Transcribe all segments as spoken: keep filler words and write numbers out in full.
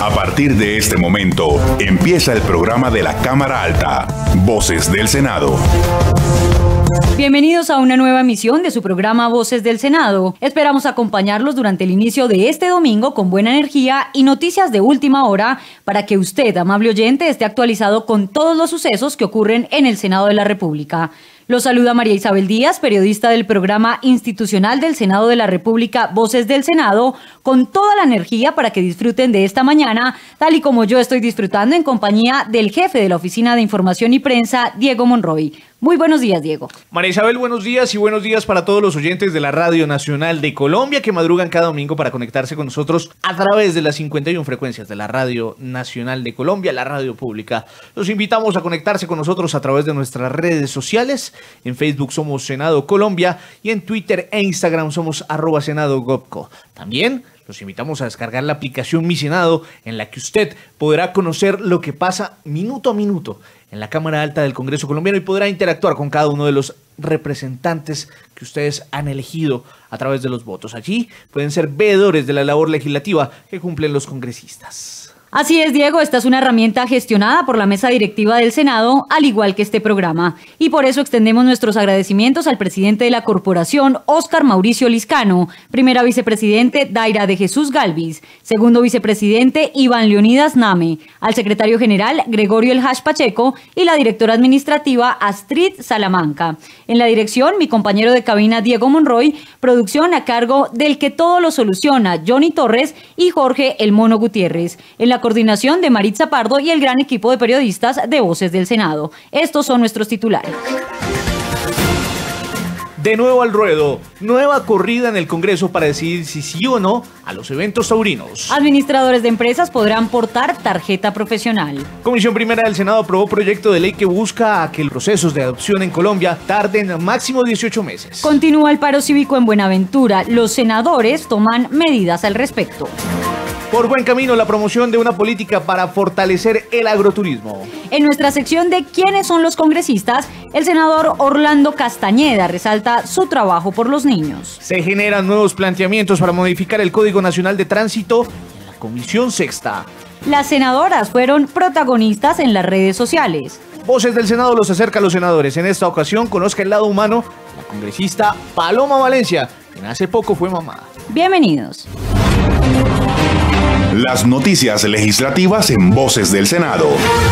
A partir de este momento, empieza el programa de la Cámara Alta, Voces del Senado. Bienvenidos a una nueva emisión de su programa Voces del Senado. Esperamos acompañarlos durante el inicio de este domingo con buena energía y noticias de última hora para que usted, amable oyente, esté actualizado con todos los sucesos que ocurren en el Senado de la República. Los saluda María Isabel Díaz, periodista del programa institucional del Senado de la República, Voces del Senado, con toda la energía para que disfruten de esta mañana, tal y como yo estoy disfrutando en compañía del jefe de la Oficina de Información y Prensa, Diego Monroy. Muy buenos días, Diego. María Isabel, buenos días y buenos días para todos los oyentes de la Radio Nacional de Colombia que madrugan cada domingo para conectarse con nosotros a través de las cincuenta y una frecuencias de la Radio Nacional de Colombia, la radio pública. Los invitamos a conectarse con nosotros a través de nuestras redes sociales. En Facebook somos Senado Colombia y en Twitter e Instagram somos arroba Senado Gopco. También los invitamos a descargar la aplicación Mi Senado, en la que usted podrá conocer lo que pasa minuto a minuto en la Cámara Alta del Congreso colombiano y podrá interactuar con cada uno de los representantes que ustedes han elegido a través de los votos. Allí pueden ser veedores de la labor legislativa que cumplen los congresistas. Así es, Diego, esta es una herramienta gestionada por la mesa directiva del Senado, al igual que este programa. Y por eso extendemos nuestros agradecimientos al presidente de la corporación, Óscar Mauricio Liscano, primera vicepresidente, Daira de Jesús Galvis, segundo vicepresidente, Iván Leonidas Name, al secretario general, Gregorio El Hash Pacheco, y la directora administrativa, Astrid Salamanca. En la dirección, mi compañero de cabina, Diego Monroy, producción a cargo del que todo lo soluciona, Johnny Torres y Jorge El Mono Gutiérrez. En la coordinación de Maritza Pardo y el gran equipo de periodistas de Voces del Senado. Estos son nuestros titulares. De nuevo al ruedo, nueva corrida en el Congreso para decidir si sí o no a los eventos taurinos. Administradores de empresas podrán portar tarjeta profesional. Comisión Primera del Senado aprobó proyecto de ley que busca que los procesos de adopción en Colombia tarden máximo dieciocho meses. Continúa el paro cívico en Buenaventura. Los senadores toman medidas al respecto. Por buen camino la promoción de una política para fortalecer el agroturismo. En nuestra sección de ¿Quiénes son los congresistas?, el senador Orlando Castañeda resalta su trabajo por los niños. Se generan nuevos planteamientos para modificar el Código Nacional de Tránsito en la Comisión Sexta. Las senadoras fueron protagonistas en las redes sociales. Voces del Senado los acerca a los senadores. En esta ocasión conozca el lado humano de la congresista Paloma Valencia, quien hace poco fue mamá. Bienvenidos. Las noticias legislativas en Voces del Senado.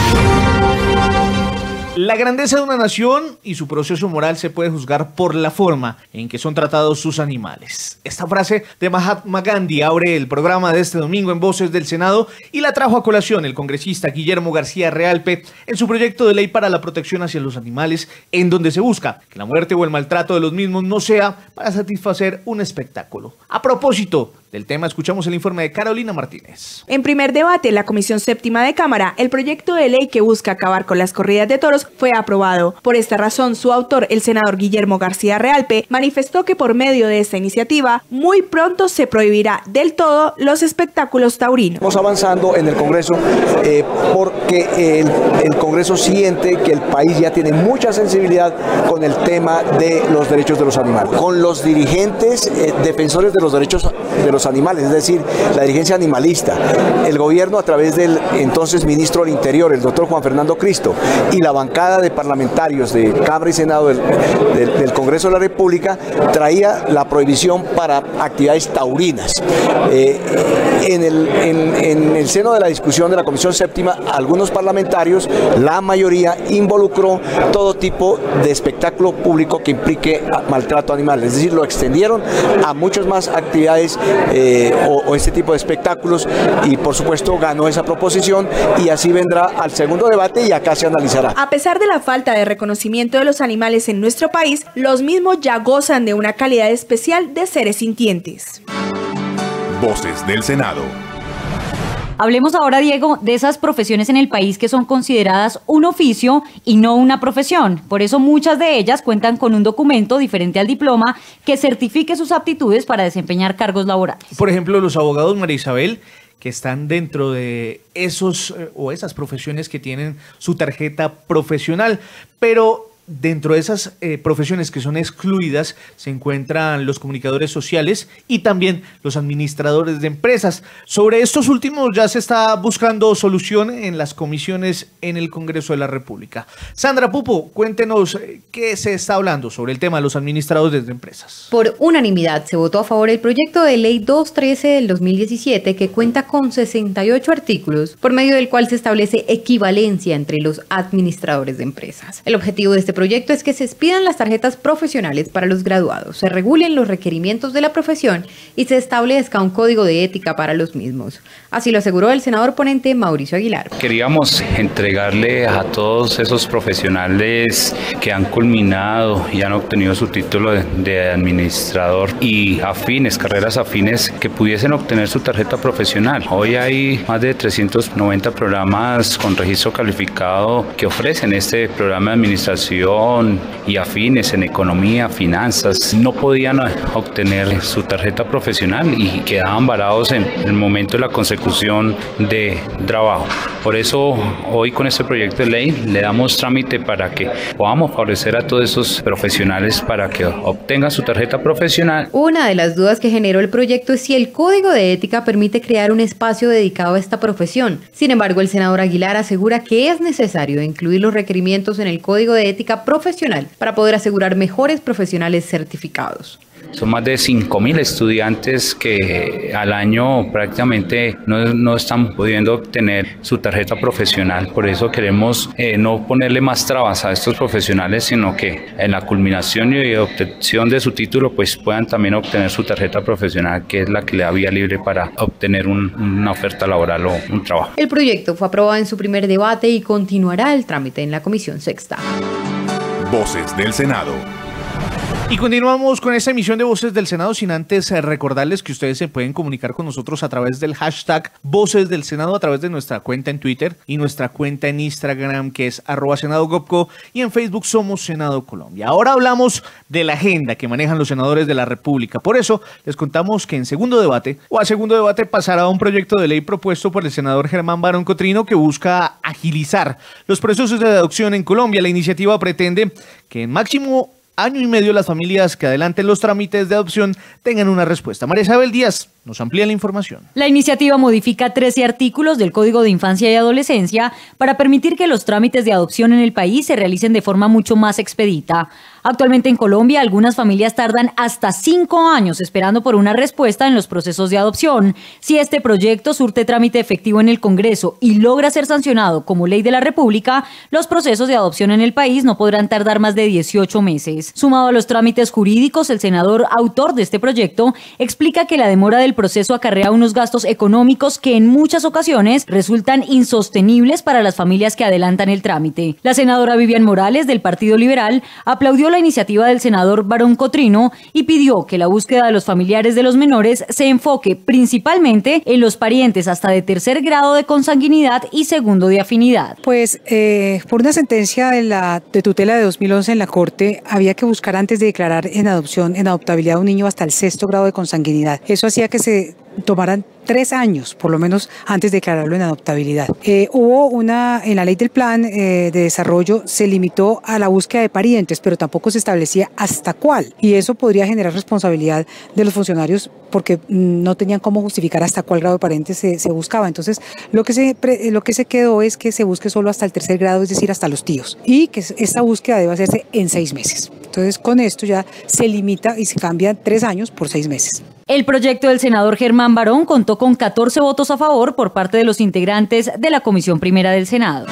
La grandeza de una nación y su proceso moral se puede juzgar por la forma en que son tratados sus animales. Esta frase de Mahatma Gandhi abre el programa de este domingo en Voces del Senado y la trajo a colación el congresista Guillermo García Realpe en su proyecto de ley para la protección hacia los animales, en donde se busca que la muerte o el maltrato de los mismos no sea para satisfacer un espectáculo. A propósito del tema, escuchamos el informe de Carolina Martínez. En primer debate, la Comisión Séptima de Cámara, el proyecto de ley que busca acabar con las corridas de toros fue aprobado. Por esta razón, su autor, el senador Guillermo García Realpe, manifestó que por medio de esta iniciativa, muy pronto se prohibirá del todo los espectáculos taurinos. Estamos avanzando en el Congreso eh, porque el, el Congreso siente que el país ya tiene mucha sensibilidad con el tema de los derechos de los animales. Con los dirigentes eh, defensores de los derechos de los animales, es decir, la dirigencia animalista, el gobierno a través del entonces ministro del Interior, el doctor Juan Fernando Cristo, y la bancada de parlamentarios de Cámara y Senado del, del, del Congreso de la República traía la prohibición para actividades taurinas. Eh, en, el, en, en el seno de la discusión de la Comisión Séptima, algunos parlamentarios, la mayoría, involucró todo tipo de espectáculo público que implique maltrato animal, es decir, lo extendieron a muchas más actividades eh, o, o este tipo de espectáculos y por supuesto ganó esa proposición y así vendrá al segundo debate y acá se analizará. A pesar de la falta de reconocimiento de los animales en nuestro país, los mismos ya gozan de una calidad especial de seres sintientes. Voces del Senado. Hablemos ahora, Diego, de esas profesiones en el país que son consideradas un oficio y no una profesión. Por eso muchas de ellas cuentan con un documento diferente al diploma que certifique sus aptitudes para desempeñar cargos laborales. Por ejemplo, los abogados, María Isabel, que están dentro de esos eh, o esas profesiones que tienen su tarjeta profesional. Pero dentro de esas eh, profesiones que son excluidas se encuentran los comunicadores sociales y también los administradores de empresas. Sobre estos últimos ya se está buscando solución en las comisiones en el Congreso de la República. Sandra Pupo, cuéntenos eh, qué se está hablando sobre el tema de los administradores de empresas. Por unanimidad se votó a favor el proyecto de ley doscientos trece del dos mil diecisiete, que cuenta con sesenta y ocho artículos, por medio del cual se establece equivalencia entre los administradores de empresas. El objetivo de este proyecto es que se expidan las tarjetas profesionales para los graduados, se regulen los requerimientos de la profesión y se establezca un código de ética para los mismos. Así lo aseguró el senador ponente Mauricio Aguilar. Queríamos entregarle a todos esos profesionales que han culminado y han obtenido su título de, de administrador y afines, carreras afines, que pudiesen obtener su tarjeta profesional. Hoy hay más de trescientos noventa programas con registro calificado que ofrecen este programa de administración y afines en economía, finanzas. No podían obtener su tarjeta profesional y quedaban varados en el momento de la consecución de trabajo. Por eso hoy con este proyecto de ley le damos trámite para que podamos favorecer a todos esos profesionales para que obtengan su tarjeta profesional. Una de las dudas que generó el proyecto es si el código de ética permite crear un espacio dedicado a esta profesión. Sin embargo, el senador Aguilar asegura que es necesario incluir los requerimientos en el código de ética profesional para poder asegurar mejores profesionales certificados. Son más de cinco mil estudiantes que al año prácticamente no, no están pudiendo obtener su tarjeta profesional. Por eso queremos eh, no ponerle más trabas a estos profesionales, sino que en la culminación y obtención de su título pues puedan también obtener su tarjeta profesional, que es la que le da vía libre para obtener un, una oferta laboral o un trabajo. El proyecto fue aprobado en su primer debate y continuará el trámite en la Comisión Sexta. Voces del Senado. Y continuamos con esta emisión de Voces del Senado sin antes eh, recordarles que ustedes se pueden comunicar con nosotros a través del hashtag Voces del Senado, a través de nuestra cuenta en Twitter y nuestra cuenta en Instagram, que es arroba Senado Gopco, y en Facebook somos Senado Colombia. Ahora hablamos de la agenda que manejan los senadores de la República. Por eso les contamos que en segundo debate o a segundo debate pasará un proyecto de ley propuesto por el senador Germán Barón Cotrino que busca agilizar los procesos de adopción en Colombia. La iniciativa pretende que en máximo año y medio las familias que adelanten los trámites de adopción tengan una respuesta. María Isabel Díaz nos amplía la información. La iniciativa modifica trece artículos del Código de Infancia y Adolescencia para permitir que los trámites de adopción en el país se realicen de forma mucho más expedita. Actualmente en Colombia, algunas familias tardan hasta cinco años esperando por una respuesta en los procesos de adopción. Si este proyecto surte trámite efectivo en el Congreso y logra ser sancionado como ley de la República, los procesos de adopción en el país no podrán tardar más de dieciocho meses. Sumado a los trámites jurídicos, el senador autor de este proyecto explica que la demora del proceso acarrea unos gastos económicos que en muchas ocasiones resultan insostenibles para las familias que adelantan el trámite. La senadora Vivian Morales, del Partido Liberal, aplaudió la iniciativa del senador Barón Cotrino y pidió que la búsqueda de los familiares de los menores se enfoque principalmente en los parientes hasta de tercer grado de consanguinidad y segundo de afinidad. Pues eh, por una sentencia de la de tutela de dos mil once en la Corte, había que buscar antes de declarar en adopción, en adoptabilidad a un niño hasta el sexto grado de consanguinidad. Eso hacía que se tomaran tres años, por lo menos, antes de declararlo en adoptabilidad. Eh, hubo una, en la ley del plan eh, de desarrollo se limitó a la búsqueda de parientes, pero tampoco se establecía hasta cuál. Y eso podría generar responsabilidad de los funcionarios porque no tenían cómo justificar hasta cuál grado de parientes se, se buscaba. Entonces, lo que, se, lo que se quedó es que se busque solo hasta el tercer grado, es decir, hasta los tíos. Y que esta búsqueda debe hacerse en seis meses. Entonces, con esto ya se limita y se cambian tres años por seis meses. El proyecto del senador Germán Barón contó con catorce votos a favor por parte de los integrantes de la Comisión Primera del Senado.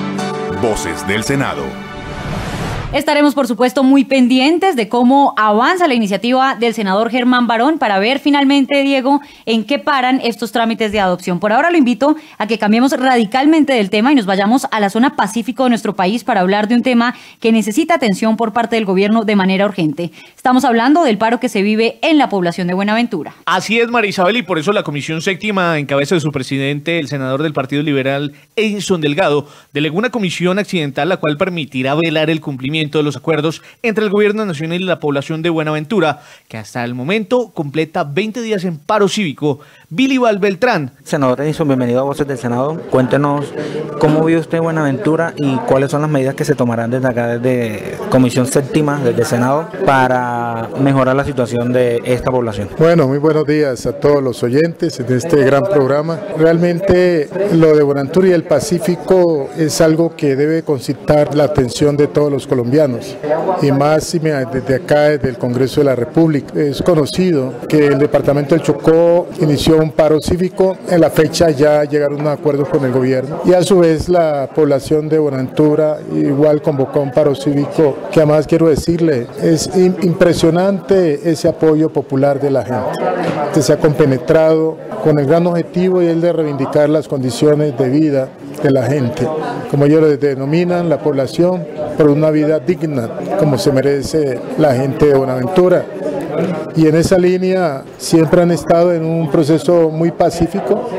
Voces del Senado. Estaremos, por supuesto, muy pendientes de cómo avanza la iniciativa del senador Germán Barón para ver finalmente, Diego, en qué paran estos trámites de adopción. Por ahora lo invito a que cambiemos radicalmente del tema y nos vayamos a la zona pacífico de nuestro país para hablar de un tema que necesita atención por parte del gobierno de manera urgente. Estamos hablando del paro que se vive en la población de Buenaventura. Así es, María Isabel, y por eso la Comisión Séptima, en cabeza de su presidente, el senador del Partido Liberal, Edison Delgado, delegó una comisión accidental la cual permitirá velar el cumplimiento de los acuerdos entre el gobierno nacional y la población de Buenaventura, que hasta el momento completa veinte días en paro cívico Bilival Beltrán. Senador Edison, bienvenido a Voces del Senado. Cuéntenos cómo vio usted Buenaventura y cuáles son las medidas que se tomarán desde acá, desde Comisión Séptima, desde el Senado, para mejorar la situación de esta población. Bueno, muy buenos días a todos los oyentes de este gran programa. Realmente lo de Buenaventura y el Pacífico es algo que debe concitar la atención de todos los colombianos y más desde acá, desde el Congreso de la República. Es conocido que el departamento del Chocó inició un paro cívico. En la fecha ya llegaron a acuerdos con el gobierno y a su vez la población de Buenaventura igual convocó un paro cívico que además quiero decirle es impresionante ese apoyo popular de la gente que se ha compenetrado con el gran objetivo y el de reivindicar las condiciones de vida de la gente, como ellos lo denominan, la población, por una vida digna, como se merece la gente de Buenaventura. Y en esa línea siempre han estado en un proceso muy pacífico.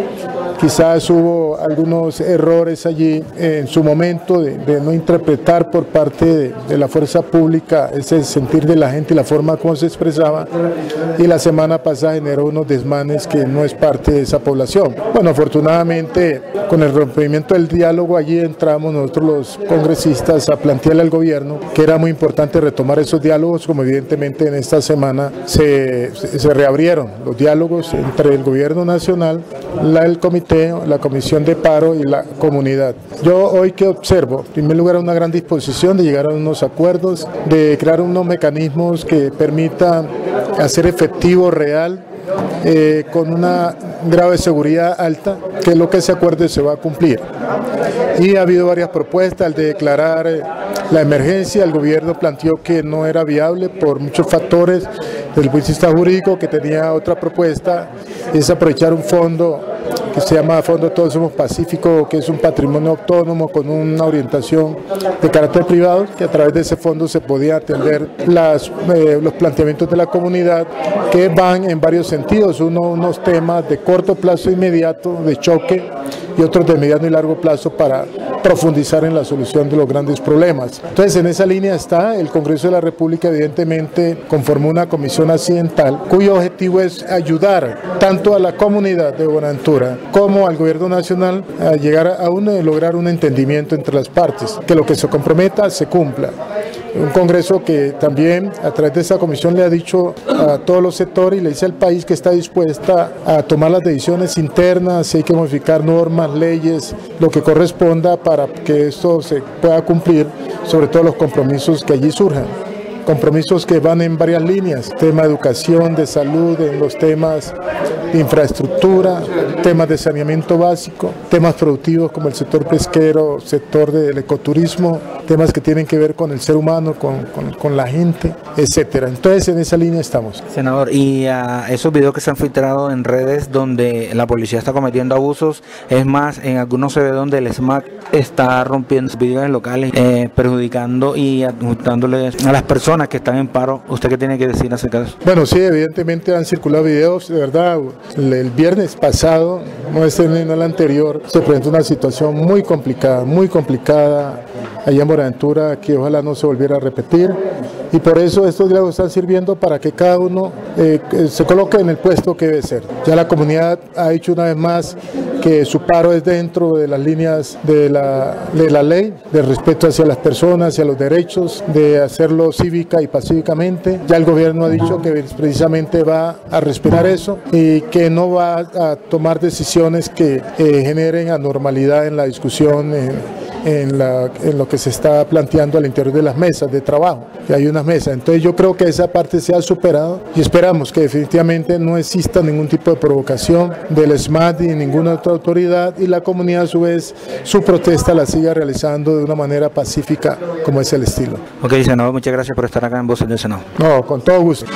Quizás hubo algunos errores allí en su momento de, de no interpretar por parte de, de la fuerza pública ese sentir de la gente y la forma como se expresaba, y la semana pasada generó unos desmanes que no es parte de esa población. Bueno, afortunadamente con el rompimiento del diálogo allí entramos nosotros los congresistas a plantearle al gobierno que era muy importante retomar esos diálogos, como evidentemente en esta semana se, se, se reabrieron los diálogos entre el gobierno nacional, la, el comité, la comisión de paro y la comunidad. Yo hoy que observo, en primer lugar, una gran disposición de llegar a unos acuerdos, de crear unos mecanismos que permitan hacer efectivo, real, eh, con una grado de seguridad alta, que lo que se acuerde se va a cumplir. Y ha habido varias propuestas, el de declarar eh, la emergencia, el gobierno planteó que no era viable por muchos factores, desde el punto de vista jurídico, que tenía otra propuesta, es aprovechar un fondo que se llama Fondo Todos Somos Pacífico, que es un patrimonio autónomo con una orientación de carácter privado, que a través de ese fondo se podía atender las, eh, los planteamientos de la comunidad, que van en varios sentidos, uno unos temas de corto plazo inmediato, de choque, y otros de mediano y largo plazo para profundizar en la solución de los grandes problemas. Entonces, en esa línea está, el Congreso de la República evidentemente conformó una comisión accidental cuyo objetivo es ayudar tanto a la comunidad de Buenaventura como al gobierno nacional a llegar a un, a lograr un entendimiento entre las partes, que lo que se comprometa se cumpla. Un Congreso que también a través de esa comisión le ha dicho a todos los sectores y le dice al país que está dispuesta a tomar las decisiones internas, si hay que modificar normas, leyes, lo que corresponda para que esto se pueda cumplir, sobre todo los compromisos que allí surjan. Compromisos que van en varias líneas, tema de educación, de salud, en los temas de infraestructura, temas de saneamiento básico, temas productivos como el sector pesquero, sector del ecoturismo, temas que tienen que ver con el ser humano, con, con, con la gente, etcétera. Entonces, en esa línea estamos. Senador, y uh, esos videos que se han filtrado en redes donde la policía está cometiendo abusos, es más, en algunos se ve donde el SMAT está rompiendo videos en locales, eh, perjudicando y ajustándole a las personas que están en paro. ¿Usted qué tiene que decir acerca de eso? Bueno, sí, evidentemente han circulado videos, de verdad, el, el viernes pasado, no este en el anterior, se presentó una situación muy complicada, muy complicada allá en Buenaventura, que ojalá no se volviera a repetir, y por eso estos diálogos están sirviendo para que cada uno eh, se coloque en el puesto que debe ser. Ya la comunidad ha dicho una vez más que su paro es dentro de las líneas de la, de la ley, del respeto hacia las personas, hacia los derechos, de hacerlo cívica y pacíficamente. Ya el gobierno ha dicho que precisamente va a respetar eso y que no va a tomar decisiones que eh, generen anormalidad en la discusión, en, en, la, en lo que se está planteando al interior de las mesas de trabajo, que hay unas mesas. Entonces yo creo que esa parte se ha superado y esperamos que definitivamente no exista ningún tipo de provocación del SMAT ni ninguna otra autoridad, y la comunidad a su vez su protesta la siga realizando de una manera pacífica, como es el estilo. Ok, senador, muchas gracias por estar acá en Voces del Senado. No, con todo gusto.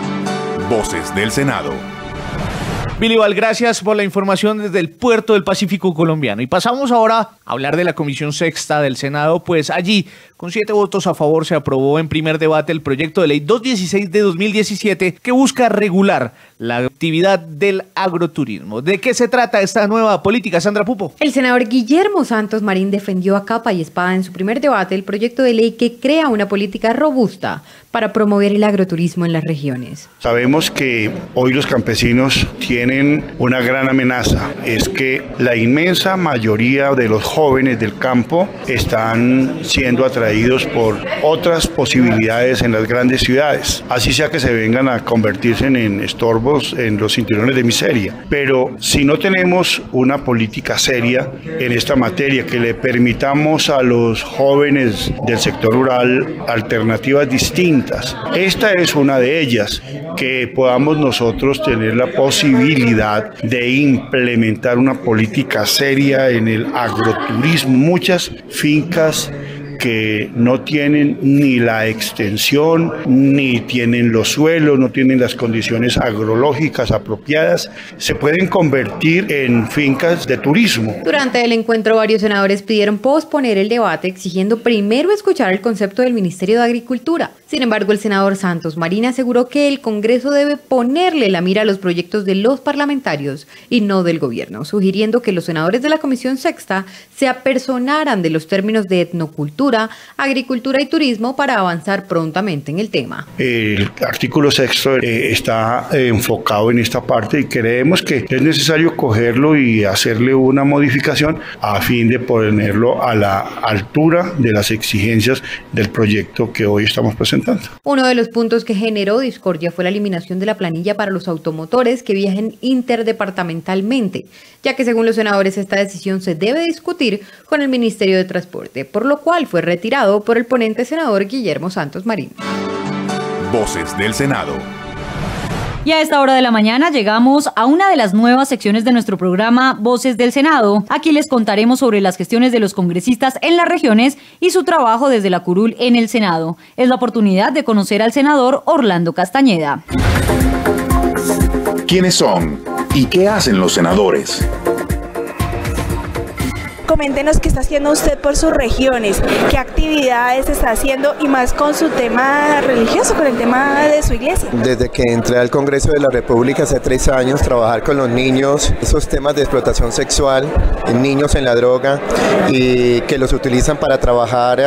Voces del Senado. Bilival, gracias por la información desde el puerto del Pacífico colombiano. Y pasamos ahora a hablar de la Comisión Sexta del Senado, pues allí, con siete votos a favor, se aprobó en primer debate el proyecto de ley doscientos dieciséis de dos mil diecisiete que busca regular la actividad del agroturismo. ¿De qué se trata esta nueva política, Sandra Pupo? El senador Guillermo Santos Marín defendió a capa y espada en su primer debate el proyecto de ley que crea una política robusta para promover el agroturismo en las regiones. Sabemos que hoy los campesinos tienen una gran amenaza, es que la inmensa mayoría de los jóvenes del campo están siendo atraídos por otras posibilidades en las grandes ciudades, así sea que se vengan a convertirse en estorbos en los cinturones de miseria. Pero si no tenemos una política seria en esta materia que le permitamos a los jóvenes del sector rural alternativas distintas, esta es una de ellas, que podamos nosotros tener la posibilidad de implementar una política seria en el agroturismo. Muchas fincas que no tienen ni la extensión, ni tienen los suelos, no tienen las condiciones agrológicas apropiadas, se pueden convertir en fincas de turismo. Durante el encuentro, varios senadores pidieron posponer el debate, exigiendo primero escuchar el concepto del Ministerio de Agricultura. Sin embargo, el senador Santos Marín aseguró que el Congreso debe ponerle la mira a los proyectos de los parlamentarios y no del gobierno, sugiriendo que los senadores de la Comisión Sexta se apersonaran de los términos de etnocultura, agricultura y turismo para avanzar prontamente en el tema. El artículo sexto eh, está eh, enfocado en esta parte y creemos que es necesario cogerlo y hacerle una modificación a fin de ponerlo a la altura de las exigencias del proyecto que hoy estamos presentando. Uno de los puntos que generó discordia fue la eliminación de la planilla para los automotores que viajen interdepartamentalmente, ya que según los senadores esta decisión se debe discutir con el Ministerio de Transporte, por lo cual fue retirado por el ponente senador Guillermo Santos Marín. Voces del Senado. Y a esta hora de la mañana llegamos a una de las nuevas secciones de nuestro programa Voces del Senado. Aquí les contaremos sobre las gestiones de los congresistas en las regiones y su trabajo desde la curul en el Senado. Es la oportunidad de conocer al senador Orlando Castañeda. ¿Quiénes son y qué hacen los senadores? Coméntenos qué está haciendo usted por sus regiones, qué actividades está haciendo y más con su tema religioso, con el tema de su iglesia. Desde que entré al Congreso de la República hace tres años, trabajar con los niños, esos temas de explotación sexual, niños en la droga y que los utilizan para trabajar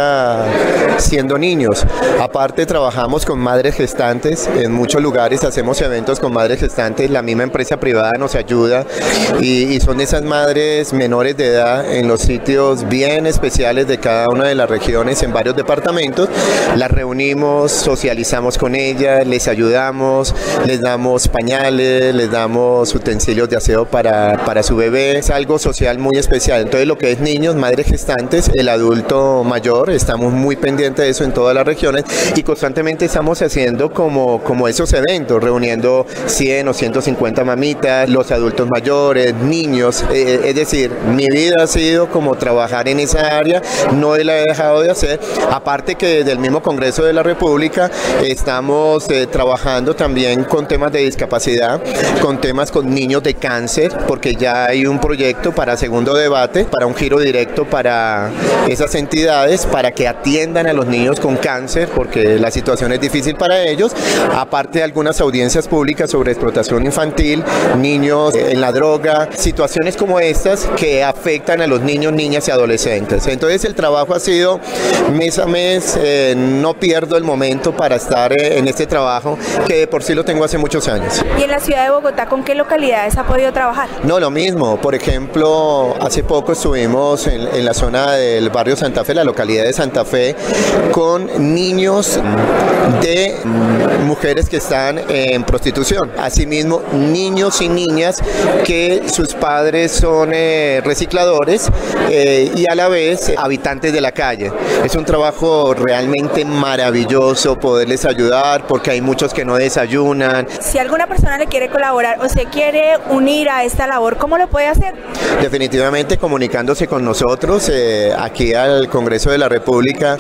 uh, siendo niños. Aparte trabajamos con madres gestantes, en muchos lugares hacemos eventos con madres gestantes, la misma empresa privada nos ayuda y, y son esas madres menores de edad en los sitios bien especiales de cada una de las regiones en varios departamentos, las reunimos, socializamos con ellas, les ayudamos, les damos pañales, les damos utensilios de aseo para, para su bebé, es algo social muy especial. Entonces lo que es niños, madres gestantes, el adulto mayor, estamos muy pendientes de eso en todas las regiones y constantemente estamos haciendo como, como esos eventos, reuniendo cien o ciento cincuenta mamitas, los adultos mayores, niños, eh, es decir, mi vida ha sido como trabajar en esa área, no la he dejado de hacer, aparte que desde el mismo Congreso de la República estamos eh, trabajando también con temas de discapacidad, con temas con niños de cáncer, porque ya hay un proyecto para segundo debate, para un giro directo para esas entidades, para que atiendan a los niños con cáncer, porque la situación es difícil para ellos, aparte de algunas audiencias públicas sobre explotación infantil, niños en la droga, situaciones como estas que afectan a los niños, niñas y adolescentes. Entonces el trabajo ha sido mes a mes, eh, no pierdo el momento para estar eh, en este trabajo que de por sí lo tengo hace muchos años. ¿Y en la ciudad de Bogotá con qué localidades ha podido trabajar? No, lo mismo. Por ejemplo, hace poco estuvimos en, en la zona del barrio Santa Fe, la localidad de Santa Fe, con niños de mujeres que están en prostitución. Asimismo, niños y niñas que sus padres son eh, recicladores Eh, y a la vez habitantes de la calle. Es un trabajo realmente maravilloso poderles ayudar porque hay muchos que no desayunan. Si alguna persona le quiere colaborar o se quiere unir a esta labor, ¿cómo lo puede hacer? Definitivamente comunicándose con nosotros eh, aquí al Congreso de la República.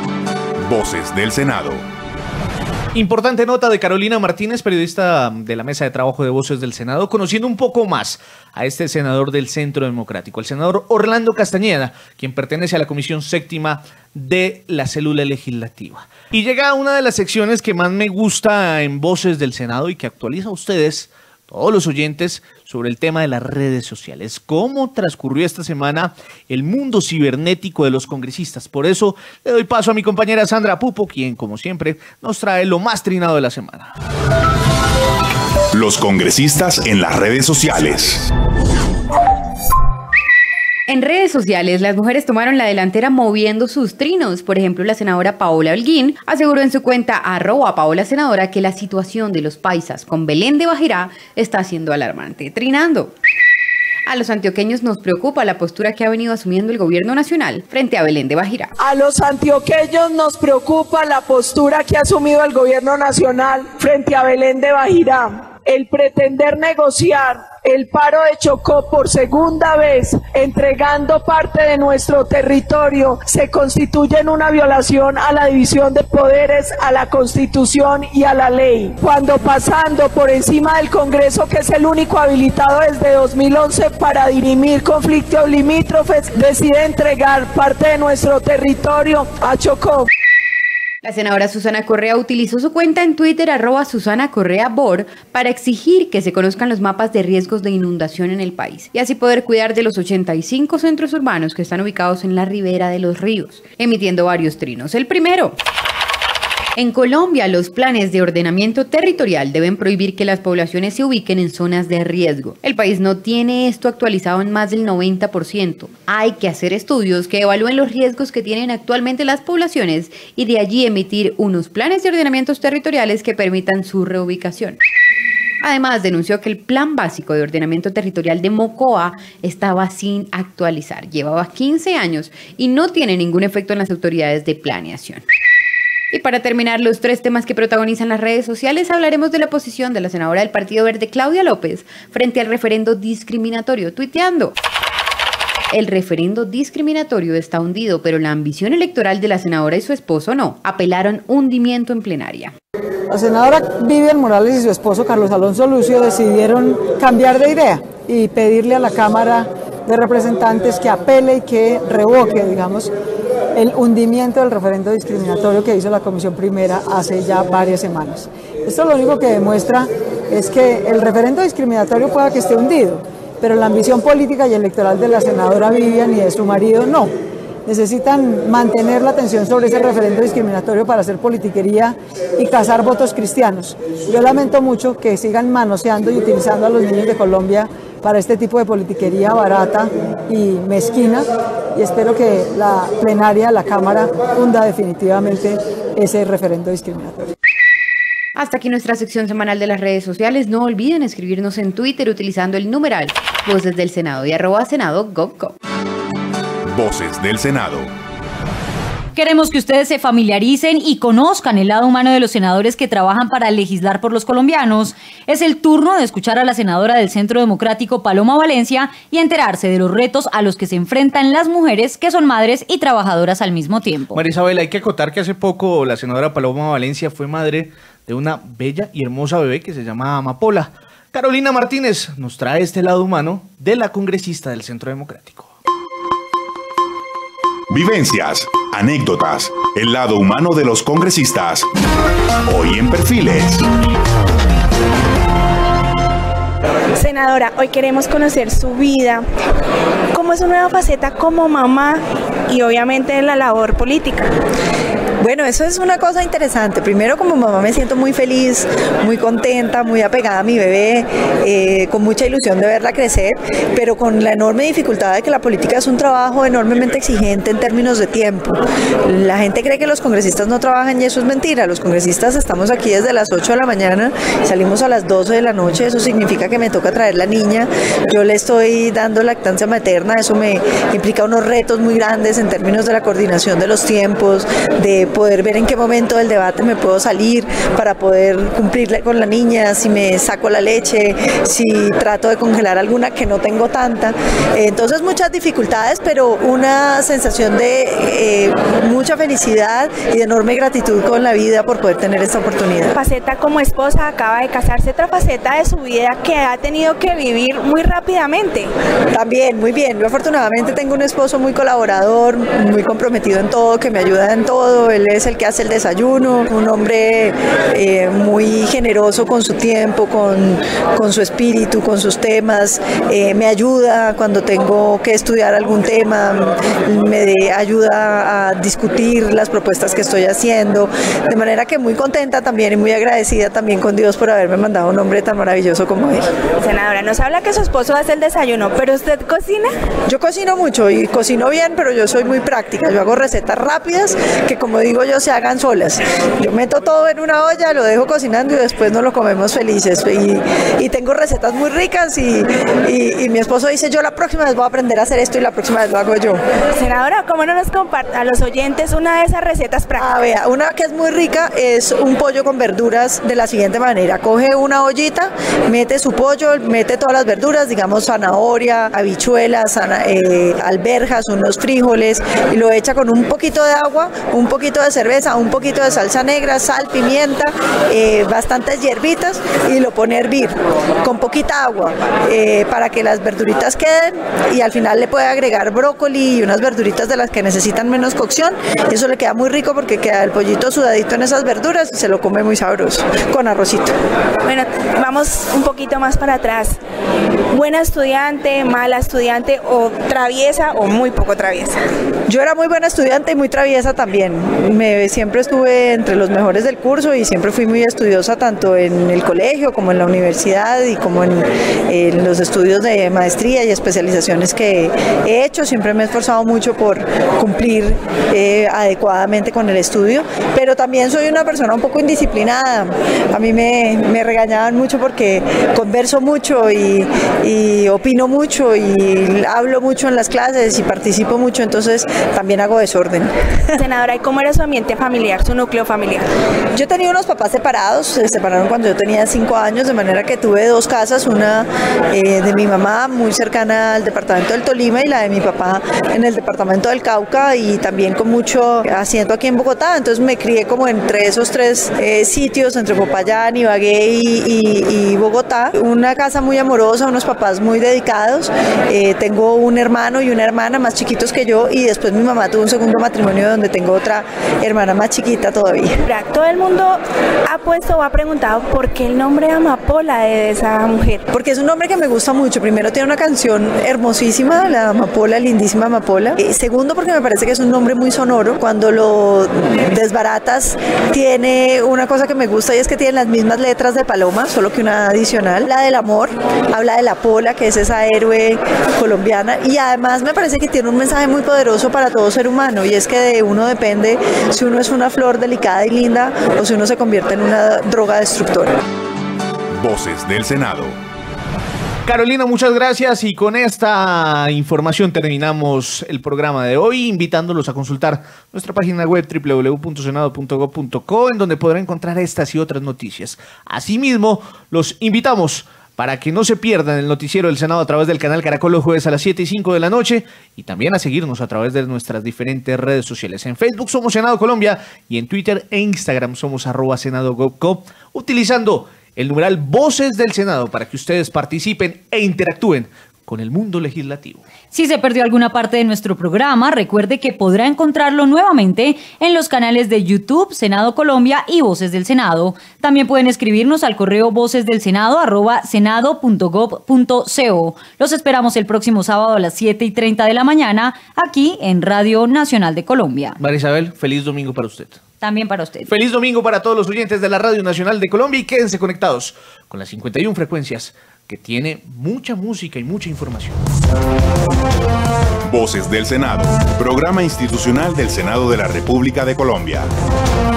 Voces del Senado. Importante nota de Carolina Martínez, periodista de la Mesa de Trabajo de Voces del Senado, conociendo un poco más a este senador del Centro Democrático, el senador Orlando Castañeda, quien pertenece a la Comisión Séptima de la Célula Legislativa. Y llega a una de las secciones que más me gusta en Voces del Senado y que actualiza a ustedes todos los oyentes sobre el tema de las redes sociales. ¿Cómo transcurrió esta semana el mundo cibernético de los congresistas? Por eso le doy paso a mi compañera Sandra Pupo, quien, como siempre, nos trae lo más trinado de la semana. Los congresistas en las redes sociales. En redes sociales, las mujeres tomaron la delantera moviendo sus trinos. Por ejemplo, la senadora Paola Holguín aseguró en su cuenta arroba Paola Senadora que la situación de los paisas con Belén de Bajirá está siendo alarmante. Trinando. A los antioqueños nos preocupa la postura que ha venido asumiendo el gobierno nacional frente a Belén de Bajirá. A los antioqueños nos preocupa la postura que ha asumido el gobierno nacional frente a Belén de Bajirá. El pretender negociar el paro de Chocó por segunda vez, entregando parte de nuestro territorio, se constituye en una violación a la división de poderes, a la Constitución y a la ley. Cuando pasando por encima del Congreso, que es el único habilitado desde dos mil once para dirimir conflictos limítrofes, decide entregar parte de nuestro territorio a Chocó. La senadora Susana Correa utilizó su cuenta en Twitter arroba Susana Correa Bor para exigir que se conozcan los mapas de riesgos de inundación en el país y así poder cuidar de los ochenta y cinco centros urbanos que están ubicados en la ribera de los ríos, emitiendo varios trinos. El primero: en Colombia, los planes de ordenamiento territorial deben prohibir que las poblaciones se ubiquen en zonas de riesgo. El país no tiene esto actualizado en más del noventa por ciento. Hay que hacer estudios que evalúen los riesgos que tienen actualmente las poblaciones y de allí emitir unos planes de ordenamientos territoriales que permitan su reubicación. Además, denunció que el Plan Básico de Ordenamiento Territorial de Mocoa estaba sin actualizar. Llevaba quince años y no tiene ningún efecto en las autoridades de planeación. Y para terminar los tres temas que protagonizan las redes sociales, hablaremos de la posición de la senadora del Partido Verde, Claudia López, frente al referendo discriminatorio, tuiteando: el referendo discriminatorio está hundido, pero la ambición electoral de la senadora y su esposo no. Apelaron hundimiento en plenaria. La senadora Vivian Morales y su esposo Carlos Alonso Lucio decidieron cambiar de idea y pedirle a la Cámara de Representantes que apele y que revoque, digamos, el hundimiento del referendo discriminatorio que hizo la Comisión Primera hace ya varias semanas. Esto lo único que demuestra es que el referendo discriminatorio pueda que esté hundido, pero la ambición política y electoral de la senadora Vivian y de su marido no. Necesitan mantener la atención sobre ese referendo discriminatorio para hacer politiquería y cazar votos cristianos. Yo lamento mucho que sigan manoseando y utilizando a los niños de Colombia para este tipo de politiquería barata y mezquina, y espero que la plenaria, la Cámara, hunda definitivamente ese referendo discriminatorio. Hasta aquí nuestra sección semanal de las redes sociales. No olviden escribirnos en Twitter utilizando el numeral Voces del Senado y arroba Senado Gov Gov. Voces del Senado. Queremos que ustedes se familiaricen y conozcan el lado humano de los senadores que trabajan para legislar por los colombianos. Es el turno de escuchar a la senadora del Centro Democrático, Paloma Valencia, y enterarse de los retos a los que se enfrentan las mujeres que son madres y trabajadoras al mismo tiempo. María Isabel, hay que acotar que hace poco la senadora Paloma Valencia fue madre de una bella y hermosa bebé que se llama Amapola. Carolina Martínez nos trae este lado humano de la congresista del Centro Democrático. Vivencias, anécdotas, el lado humano de los congresistas. Hoy en Perfiles. Senadora, hoy queremos conocer su vida, cómo es su nueva faceta como mamá y obviamente en la labor política. Bueno, eso es una cosa interesante. Primero, como mamá me siento muy feliz, muy contenta, muy apegada a mi bebé, eh, con mucha ilusión de verla crecer, pero con la enorme dificultad de que la política es un trabajo enormemente exigente en términos de tiempo. La gente cree que los congresistas no trabajan y eso es mentira. Los congresistas estamos aquí desde las ocho de la mañana, salimos a las doce de la noche, eso significa que me toca traer la niña, yo le estoy dando lactancia materna, eso me implica unos retos muy grandes en términos de la coordinación de los tiempos, de poder ver en qué momento del debate me puedo salir para poder cumplir con la niña, si me saco la leche, si trato de congelar alguna que no tengo tanta. Entonces muchas dificultades, pero una sensación de eh, mucha felicidad y de enorme gratitud con la vida por poder tener esta oportunidad. Faceta como esposa, acaba de casarse, otra faceta de su vida que ha tenido que vivir muy rápidamente. También, muy bien. Yo afortunadamente tengo un esposo muy colaborador, muy comprometido en todo, que me ayuda en todo, él es el que hace el desayuno, un hombre eh, muy generoso con su tiempo, con, con su espíritu, con sus temas, eh, me ayuda cuando tengo que estudiar algún tema, me de, ayuda a discutir las propuestas que estoy haciendo, de manera que muy contenta también y muy agradecida también con Dios por haberme mandado un hombre tan maravilloso como él. Senadora, nos habla que su esposo hace el desayuno, ¿pero usted cocina? Yo cocino mucho y cocino bien, pero yo soy muy práctica, yo hago recetas rápidas que, como digo yo, se hagan solas. Yo meto todo en una olla, lo dejo cocinando y después nos lo comemos felices, y, y tengo recetas muy ricas y, y, y mi esposo dice, yo la próxima vez voy a aprender a hacer esto y la próxima vez lo hago yo. Senadora, ¿cómo no nos comparte a los oyentes una de esas recetas prácticas? Ah, vea, una que es muy rica es un pollo con verduras de la siguiente manera: coge una ollita, mete su pollo, mete todas las verduras, digamos zanahoria, habichuelas, sana, eh, alberjas, unos frijoles, y lo echa con un poquito de agua, un poquito de cerveza, un poquito de salsa negra, sal, pimienta, eh, bastantes hierbitas, y lo pone a hervir con poquita agua eh, para que las verduritas queden, y al final le puede agregar brócoli y unas verduritas de las que necesitan menos cocción, y eso le queda muy rico porque queda el pollito sudadito en esas verduras y se lo come muy sabroso con arrocito. Bueno, vamos un poquito más para atrás. ¿Buena estudiante, mala estudiante o traviesa o muy poco traviesa? Yo era muy buena estudiante y muy traviesa también. Me, siempre estuve entre los mejores del curso y siempre fui muy estudiosa tanto en el colegio como en la universidad y como en, en los estudios de maestría y especializaciones que he hecho. Siempre me he esforzado mucho por cumplir eh, adecuadamente con el estudio, pero también soy una persona un poco indisciplinada. A mí me, me regañaban mucho porque converso mucho y, y opino mucho y hablo mucho en las clases y participo mucho, entonces también hago desorden. Senadora, ¿y cómo era su ambiente familiar, su núcleo familiar? Yo tenía unos papás separados, se separaron cuando yo tenía cinco años, de manera que tuve dos casas, una eh, de mi mamá muy cercana al departamento del Tolima y la de mi papá en el departamento del Cauca, y también con mucho asiento aquí en Bogotá. Entonces me crié como entre esos tres eh, sitios, entre Popayán, Ibagué y, y, y Bogotá. Una casa muy amorosa, unos papás muy dedicados. Eh, tengo un hermano y una hermana más chiquitos que yo, y después mi mamá tuvo un segundo matrimonio donde tengo otra hermana más chiquita todavía. Todo el mundo ha puesto o ha preguntado por qué el nombre Amapola de esa mujer. Porque es un nombre que me gusta mucho. Primero, tiene una canción hermosísima, la Amapola, lindísima Amapola. Y segundo, porque me parece que es un nombre muy sonoro. Cuando lo desbaratas, tiene una cosa que me gusta, y es que tiene las mismas letras de Paloma, solo que una adicional. La del amor, habla de la Pola, que es esa héroe colombiana, y además me parece que tiene un mensaje muy poderoso para todo ser humano, y es que de uno depende si uno es una flor delicada y linda o si uno se convierte en una droga destructora. Voces del Senado. Carolina, muchas gracias, y con esta información terminamos el programa de hoy, invitándolos a consultar nuestra página web doble u doble u doble u punto senado punto gob punto co, en donde podrán encontrar estas y otras noticias. Asimismo, los invitamos para que no se pierdan el noticiero del Senado a través del canal Caracol los jueves a las siete y cinco de la noche, y también a seguirnos a través de nuestras diferentes redes sociales. En Facebook somos Senado Colombia, y en Twitter e Instagram somos arroba senado gob co, utilizando el numeral Voces del Senado para que ustedes participen e interactúen con el mundo legislativo. Si se perdió alguna parte de nuestro programa, recuerde que podrá encontrarlo nuevamente en los canales de YouTube, Senado Colombia y Voces del Senado. También pueden escribirnos al correo vocesdelsenado arroba senado punto gob punto co. Los esperamos el próximo sábado a las siete y treinta de la mañana, aquí en Radio Nacional de Colombia. María Isabel, feliz domingo para usted. También para usted. Feliz domingo para todos los oyentes de la Radio Nacional de Colombia, y quédense conectados con las cincuenta y una frecuencias, que tiene mucha música y mucha información. Voces del Senado, programa institucional del Senado de la República de Colombia.